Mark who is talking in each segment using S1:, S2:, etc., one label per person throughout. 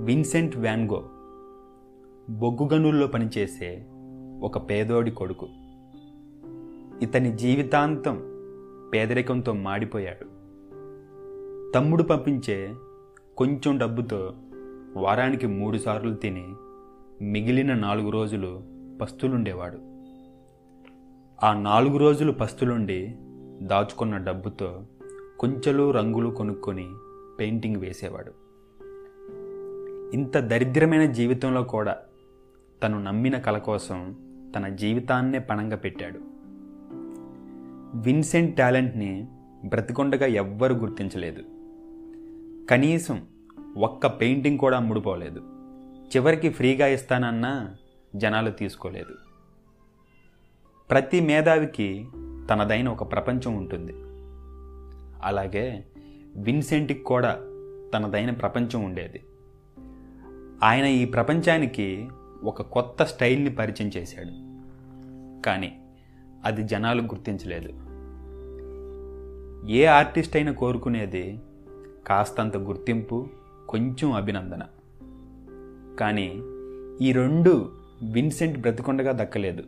S1: Vincent van go బొగ్గు గనుల్లో పనిచేసే ఒక పేదోడి కొడుకు. ఇతని జీవితాంతం పేదరికంతో మాడిపోయాడు. తమ్ముడు పంపించే కొంచెం డబ్బుతో వారానికి 3 సార్లు తిని మిగిలిన 4 రోజులు పస్తులుండేవాడు. ఆ 4 రోజులు పస్తులుండి దాచుకున్న డబ్బుతో కొంచెలు రంగులు కొనుక్కొని పెయింటింగ్ వేసేవాడు. ఇంత దరిద్రమైన జీవితంలో కూడా తను నమ్మిన కల కోసం తన జీవితాన్నే పణంగా పెట్టాడు. విన్సెంట్ టాలెంట్ని బ్రతికొండగా ఎవ్వరూ గుర్తించలేదు. కనీసం ఒక్క పెయింటింగ్ కూడా అమ్ముడుపోలేదు. చివరికి ఫ్రీగా ఇస్తానన్నా జనాలు తీసుకోలేదు. ప్రతి మేధావికి తనదైన ఒక ప్రపంచం ఉంటుంది. అలాగే విన్సెంట్కి కూడా తనదైన ప్రపంచం ఉండేది. ఆయన ఈ ప్రపంచానికి ఒక కొత్త స్టైల్ని పరిచయం చేశాడు. కానీ అది జనాలు గుర్తించలేదు. ఏ ఆర్టిస్ట్ అయినా కోరుకునేది కాస్తంత గుర్తింపు, కొంచెం అభినందన. కానీ ఈ రెండు విన్సెంట్ బ్రతికొండగా దక్కలేదు.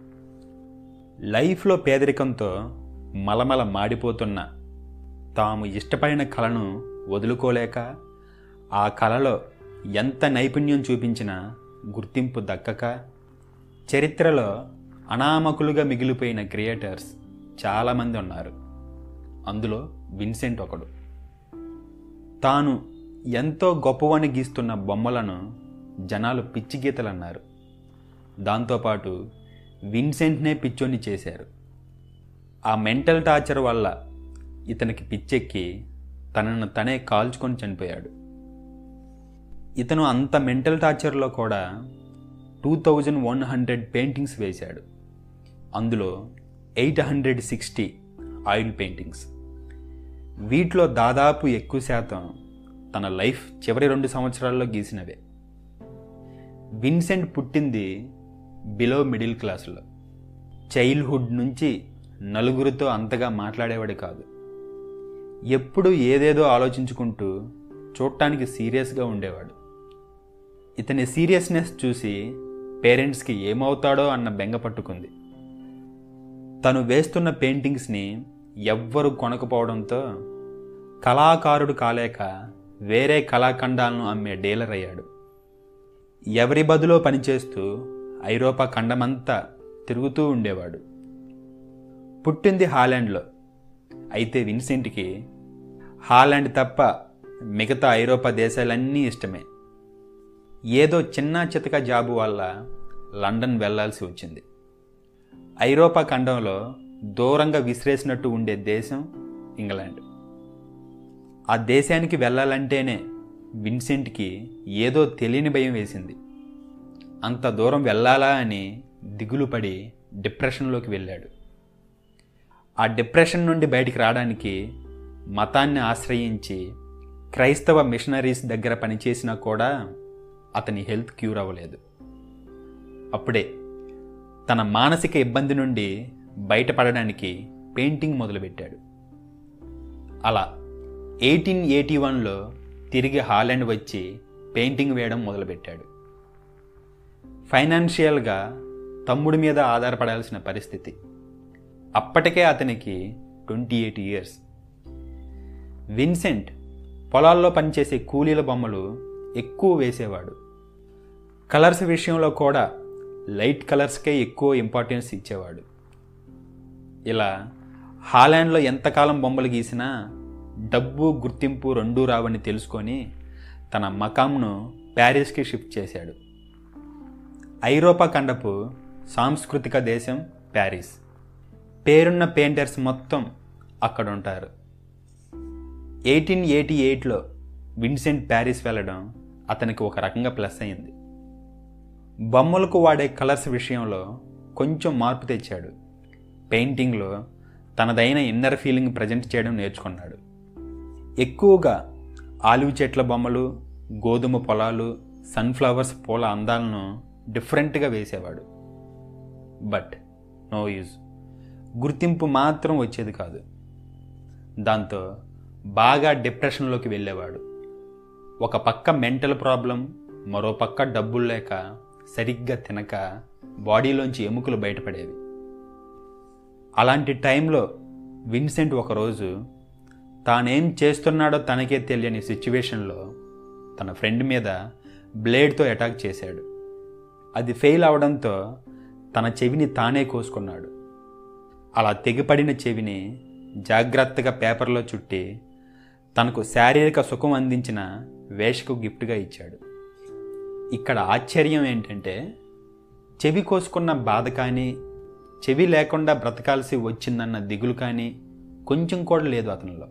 S1: లైఫ్లో పేదరికంతో మలమల మాడిపోతున్న తాము ఇష్టపడిన కళను వదులుకోలేక ఆ కళలో ఎంత నైపుణ్యం చూపించినా గుర్తింపు దక్కక చరిత్రలో అనామకులుగా మిగిలిపోయిన క్రియేటర్స్ చాలామంది ఉన్నారు. అందులో విన్సెంట్ ఒకడు. తాను ఎంతో గొప్పవని గీస్తున్న బొమ్మలను జనాలు పిచ్చి గీతలు అన్నారు. దాంతోపాటు విన్సెంట్నే పిచ్చోని చేశారు. ఆ మెంటల్ టార్చర్ వల్ల ఇతనికి పిచ్చెక్కి తనను తనే కాల్చుకొని చనిపోయాడు. ఇతను అంత మెంటల్ టార్చర్లో కూడా 2100 పెయింటింగ్స్ వేశాడు. అందులో 860 ఆయిల్ పెయింటింగ్స్. వీటిలో దాదాపు ఎక్కువ శాతం తన లైఫ్ చివరి 2 సంవత్సరాల్లో గీసినవే. విన్సెంట్ పుట్టింది బిలో మిడిల్ క్లాసులో. చైల్డ్హుడ్ నుంచి నలుగురితో అంతగా మాట్లాడేవాడు కాదు. ఎప్పుడు ఏదేదో ఆలోచించుకుంటూ చూడటానికి సీరియస్గా ఉండేవాడు. ఇతని సీరియస్నెస్ చూసి పేరెంట్స్కి ఏమవుతాడో అన్న బెంగ పట్టుకుంది. తను వేస్తున్న పెయింటింగ్స్ని ఎవ్వరూ కొనకపోవడంతో కళాకారుడు కాలేక వేరే కళాఖండాలను అమ్మే డీలర్ అయ్యాడు. ఎవరి బదులో పనిచేస్తూ ఐరోపా ఖండమంతా తిరుగుతూ ఉండేవాడు. పుట్టింది హాలాండ్లో. అయితే విన్సెంట్కి హాలాండ్ తప్ప మిగతా ఐరోపా దేశాలన్నీ ఇష్టమే. ఏదో చిన్న చితక జాబు వల్ల లండన్ వెళ్లాల్సి వచ్చింది. ఐరోపా ఖండంలో దూరంగా విసిరేసినట్టు ఉండే దేశం ఇంగ్లాండ్. ఆ దేశానికి వెళ్ళాలంటేనే విన్సెంట్కి ఏదో తెలియని భయం వేసింది. అంత దూరం వెళ్ళాలా అని దిగులు పడి డిప్రెషన్లోకి వెళ్ళాడు. ఆ డిప్రెషన్ నుండి బయటికి రావడానికి మతాన్ని ఆశ్రయించి క్రైస్తవ మిషనరీస్ దగ్గర పనిచేసినా కూడా అతని హెల్త్ క్యూర్ అవ్వలేదు. అప్పుడే తన మానసిక ఇబ్బంది నుండి బయటపడడానికి పెయింటింగ్ మొదలుపెట్టాడు. అలా 1881లో తిరిగి హాలాండ్ వచ్చి పెయింటింగ్ వేయడం మొదలుపెట్టాడు. ఫైనాన్షియల్గా తమ్ముడి మీద ఆధారపడాల్సిన పరిస్థితి. అప్పటికే అతనికి 28 ఇయర్స్. విన్సెంట్ పొలాల్లో పనిచేసే కూలీల బొమ్మలు ఎక్కువ వేసేవాడు. కలర్స్ విషయంలో కూడా లైట్ కలర్స్కే ఎక్కువ ఇంపార్టెన్స్ ఇచ్చేవాడు. ఇలా హాలాండ్లో ఎంతకాలం బొమ్మలు గీసినా డబ్బు, గుర్తింపు రెండూ రావని తెలుసుకొని తన మకాంను ప్యారిస్కి షిఫ్ట్ చేశాడు. ఐరోపా ఖండపు సాంస్కృతిక దేశం ప్యారిస్. పేరున్న పెయింటర్స్ మొత్తం అక్కడ ఉంటారు. 1888లో విన్సెంట్ ప్యారిస్ వెళ్ళడం అతనికి ఒక రకంగా ప్లస్ అయింది. బొమ్మలకు వాడే కలర్స్ విషయంలో కొంచెం మార్పు తెచ్చాడు. పెయింటింగ్లో తనదైన ఇన్నర్ ఫీలింగ్ ప్రజెంట్ చేయడం నేర్చుకున్నాడు. ఎక్కువగా ఆలివ్ చెట్ల బొమ్మలు, గోధుమ పొలాలు, సన్ఫ్లవర్స్ పూల అందాలను డిఫరెంట్గా వేసేవాడు. But no use. గుర్తింపు మాత్రం వచ్చేది కాదు. దాంతో బాగా డిప్రెషన్లోకి వెళ్ళేవాడు. ఒక పక్క మెంటల్ ప్రాబ్లం, మరో పక్క డబ్బులు లేక సరిగ్గా తినక బాడీలోంచి ఎముకలు బయటపడేవి. అలాంటి టైంలో విన్సెంట్ ఒకరోజు తానేం చేస్తున్నాడో తనకే తెలియని సిచ్యువేషన్లో తన ఫ్రెండ్ మీద బ్లేడ్తో అటాక్ చేశాడు. అది ఫెయిల్ అవడంతో తన చెవిని తానే కోసుకున్నాడు. అలా తెగిపడిన చెవిని జాగ్రత్తగా పేపర్లో చుట్టి తనకు శారీరక సుఖం అందించిన వేషకు గిఫ్ట్గా ఇచ్చాడు. ఇక్కడ ఆశ్చర్యం ఏంటంటే చెవి కోసుకున్న బాధ కానీ, చెవి లేకుండా బ్రతకాల్సి వచ్చిందన్న దిగులు కానీ కొంచెం కూడా లేదు అతనిలో.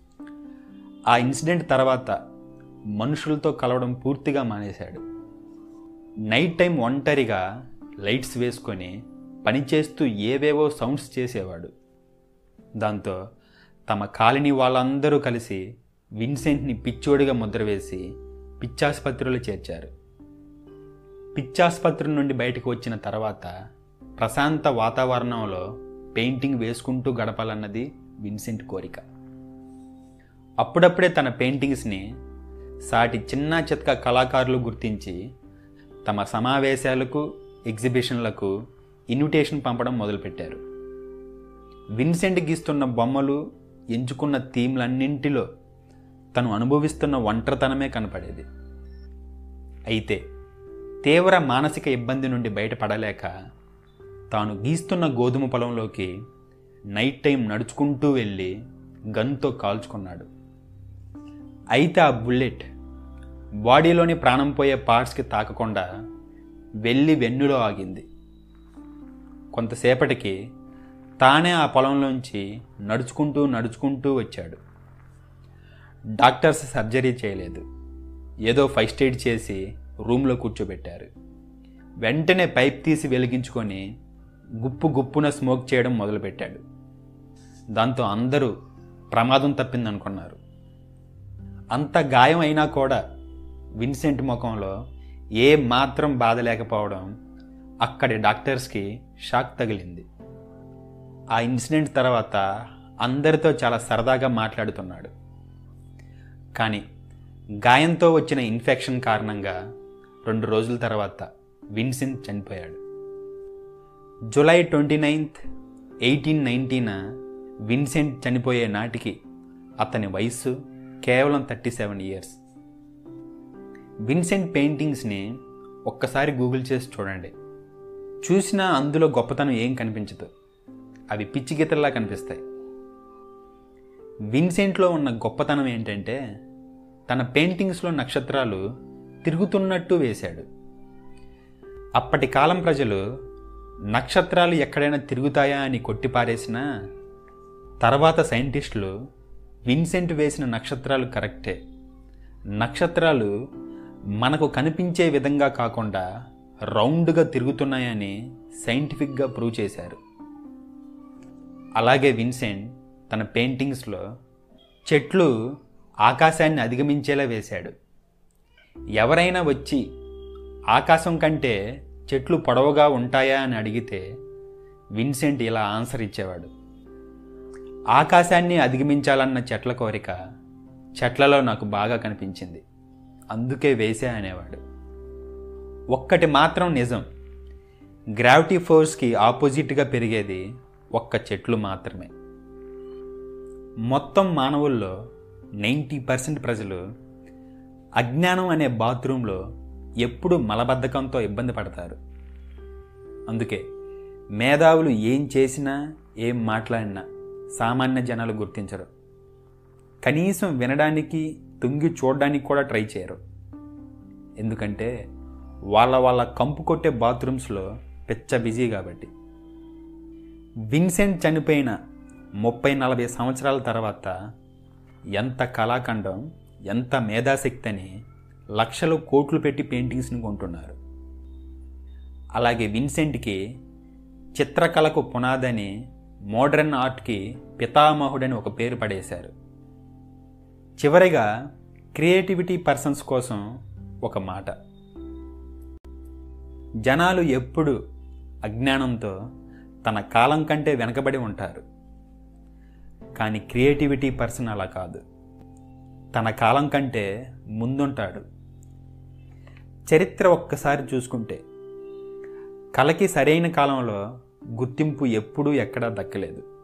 S1: ఆ ఇన్సిడెంట్ తర్వాత మనుషులతో కలవడం పూర్తిగా మానేశాడు. నైట్ టైం ఒంటరిగా లైట్స్ వేసుకొని పనిచేస్తూ ఏవేవో సౌండ్స్ చేసేవాడు. దాంతో తమ కాలనీ వాళ్ళందరూ కలిసి విన్సెంట్ని పిచ్చోడిగా ముద్ర వేసి పిచ్చాసుపత్రిలో చేర్చారు. పిచ్చాసుపత్రి నుండి బయటకు వచ్చిన తర్వాత ప్రశాంత వాతావరణంలో పెయింటింగ్ వేసుకుంటూ గడపాలన్నది విన్సెంట్ కోరిక. అప్పుడప్పుడే తన పెయింటింగ్స్ని సాటి చిన్న చితక కళాకారులు గుర్తించి తమ సమావేశాలకు, ఎగ్జిబిషన్లకు ఇన్విటేషన్ పంపడం మొదలుపెట్టారు. విన్సెంట్ గీస్తున్న బొమ్మలు, ఎంచుకున్న థీమ్లన్నింటిలో తను అనుభవిస్తున్న ఒంటరితనమే కనపడేది. అయితే తీవ్ర మానసిక ఇబ్బంది నుండి బయటపడలేక తాను గీస్తున్న గోధుమ పొలంలోకి నైట్ టైం నడుచుకుంటూ వెళ్ళి గన్తో కాల్చుకున్నాడు. అయితే ఆ బుల్లెట్ బాడీలోని ప్రాణం పోయే పార్ట్స్కి తాకకుండా వెళ్ళి వెన్నులో ఆగింది. కొంతసేపటికి తానే ఆ పొలంలోంచి నడుచుకుంటూ వచ్చాడు. డాక్టర్స్ సర్జరీ చేయలేదు, ఏదో ఫస్ట్ ఎయిడ్ చేసి రూమ్లో కూర్చోబెట్టారు. వెంటనే పైప్ తీసి వెలిగించుకొని గుప్పున స్మోక్ చేయడం మొదలుపెట్టాడు. దాంతో అందరూ ప్రమాదం తప్పిందనుకున్నారు. అంత గాయం అయినా కూడా విన్సెంట్ ముఖంలో ఏ మాత్రం బాధ లేకపోవడం అక్కడి డాక్టర్స్కి షాక్ తగిలింది. ఆ ఇన్సిడెంట్ తర్వాత అందరితో చాలా సరదాగా మాట్లాడుతున్నాడు. కానీ గాయంతో వచ్చిన ఇన్ఫెక్షన్ కారణంగా 2 రోజుల తర్వాత విన్సెంట్ చనిపోయాడు. జూలై 29, 1890 విన్సెంట్ చనిపోయే నాటికి అతని వయస్సు కేవలం 37 ఇయర్స్. విన్సెంట్ పెయింటింగ్స్ని ఒక్కసారి గూగుల్ చేసి చూడండి. చూసినా అందులో గొప్పతనం ఏం కనిపించదు, అవి పిచ్చి గీతల్లా కనిపిస్తాయి. విన్సెంట్లో ఉన్న గొప్పతనం ఏంటంటే తన పెయింటింగ్స్లో నక్షత్రాలు తిరుగుతున్నట్టు వేశాడు. అప్పటి కాలం ప్రజలు నక్షత్రాలు ఎక్కడైనా తిరుగుతాయా అని కొట్టిపారేసినా తర్వాత సైంటిస్టులు విన్సెంట్ వేసిన నక్షత్రాలు కరెక్టే, నక్షత్రాలు మనకు కనిపించే విధంగా కాకుండా రౌండ్గా తిరుగుతున్నాయని సైంటిఫిక్గా ప్రూవ్ చేశారు. అలాగే విన్సెంట్ తన పెయింటింగ్స్లో చెట్లు ఆకాశాన్ని అధిగమించేలా వేశాడు. ఎవరైనా వచ్చి ఆకాశం కంటే చెట్లు పొడవుగా ఉంటాయా అని అడిగితే విన్సెంట్ ఇలా ఆన్సర్ ఇచ్చేవాడు: ఆకాశాన్ని అధిగమించాలన్న చెట్ల కోరిక చెట్లలో నాకు బాగా కనిపించింది, అందుకే వేసా అనేవాడు. ఒక్కటి మాత్రం నిజం, గ్రావిటీ ఫోర్స్కి ఆపోజిట్గా పెరిగేది ఒక్క చెట్లు మాత్రమే. మొత్తం మానవుల్లో 90% ప్రజలు అజ్ఞానం అనే బాత్రూంలో ఎప్పుడు మలబద్ధకంతో ఇబ్బంది పడతారు. అందుకే మేధావులు ఏం చేసినా, ఏం మాట్లాడినా సామాన్య జనాలు గుర్తించరు. కనీసం వినడానికి, తుంగి చూడడానికి కూడా ట్రై చేయరు. ఎందుకంటే వాళ్ళ కంపు కొట్టే బాత్రూమ్స్లో పెచ్చ బిజీ కాబట్టి. విన్సెంట్ చనిపోయిన 30-40 సంవత్సరాల తర్వాత ఎంత కళాఖండం, ఎంత మేధాశక్తి అని లక్షలు కోట్లు పెట్టి పెయింటింగ్స్ని కొంటున్నారు. అలాగే విన్సెంట్కి చిత్రకళకు పునాదని, మోడర్న్ ఆర్ట్కి పితామహుడని ఒక పేరు పడేశారు. చివరిగా క్రియేటివిటీ పర్సన్స్ కోసం ఒక మాట: జనాలు ఎప్పుడు అజ్ఞానంతో తన కాలం కంటే వెనకబడి ఉంటారు, కానీ క్రియేటివిటీ పర్సన్ అలా కాదు. తన కాలం కంటే ముందుంటాడు. చరిత్ర ఒక్కసారి చూసుకుంటే కళకి సరైన కాలంలో గుర్తింపు ఎప్పుడూ ఎక్కడా దక్కలేదు.